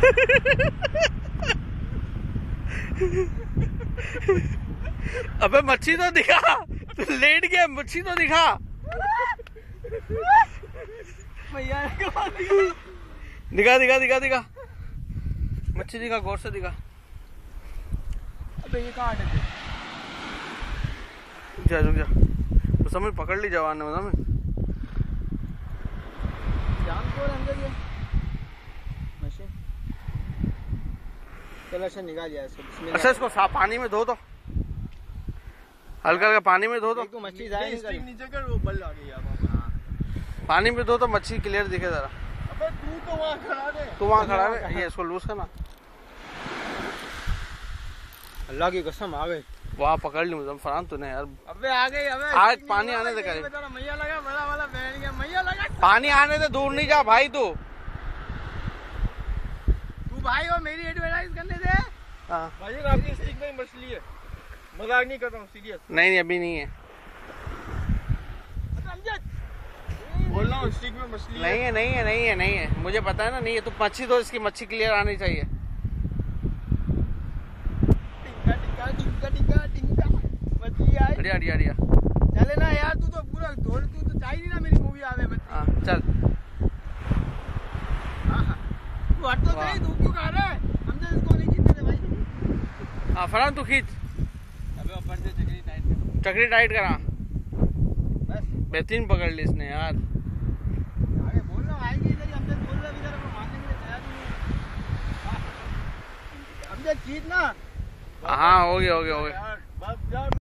अबे मच्छी तो दिखा, तू लेट गया, मच्छी तो दिखा। दिखा दिखा दिखा दिखा, मच्छी दिखा, गौर से दिखा। अबे ये कहाँ अटक गई? जा रुक जा, तो समझ पकड़ ली जवान ने, समझ जान को अंदर ये मशीन। चलो अच्छा निकाल लिया इसको। अच्छा इसको साफ पानी में धो दो, हल्का हल्का पानी में धो दो। तो मच्छी जाए नीचे कर, वो बल आ गई यार। पानी में धो तो मच्छी क्लियर दिखे जरा। अबे तू तो वहाँ खड़ा है। तू वहाँ खड़ा है, ये इसको लूज करना। अल्लाह की कसम आ गई। वहाँ पकड़ ली मुझे फरहान तूने यार। अबे आ गई। अबे आज पानी आने दे करे, मैया लगा, बड़ा वाला बैठ गया, मैया लगा। पानी आने दे, दूर नहीं जा भाई तू। तू भाई और मेरी एडवर्टाइज करने दे। हाँ भाई आपकी स्टिक में मछली है, मजाक नहीं कर रहा हूँ, सीरियस। नहीं अभी नहीं है, बोल रहा हूँ स्टिक में मछली नहीं है, नहीं है, नहीं है, नहीं है, मुझे पता है ना, नहीं है। तू मच्छी दो, इसकी मच्छी क्लियर आनी चाहिए। टिक्का टिक्का टिक्का टिक्का मछली आई। अड़िया अड़िया अड़िया, चले ना यार, तू तो पूरा धोल, तू तो चाहिए ना मेरी मूवी आवे मच्छी। हाँ चल। तू हट तो सही, तू क्यों खा रहा है? हमने इसको नहीं जीतने दे भाई। हाँ फरहान तू खींच, अबे ऊपर से चक्री टाइट कर। चक्री टाइट करा। बस बेहतरीन पकड़ ली इसने यार। आगे बोल रहा हूँ, आएगी इधर ही, हमने बोल रहा इधर को मारने के लिए तैयार ही नहीं। हमने जीत ना। हाँ हो गया हो गया हो गया। यार, बस यार।